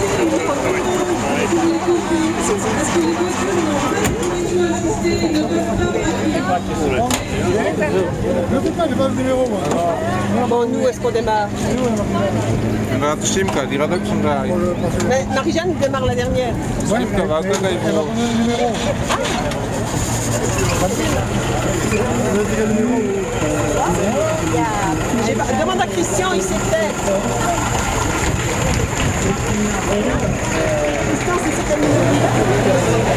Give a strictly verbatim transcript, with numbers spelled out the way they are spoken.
Je ne sais pas, j'ai pas le numéro moi. Bon, nous, est-ce qu'on démarre? Shimka, die rédaction de la. Mais Marie-Jeanne démarre la dernière. Shimka, va donner Elle va donner le numéro. J'ai pas- Demande à Christian, il sait peut-être. Christian, c'est quel numéro?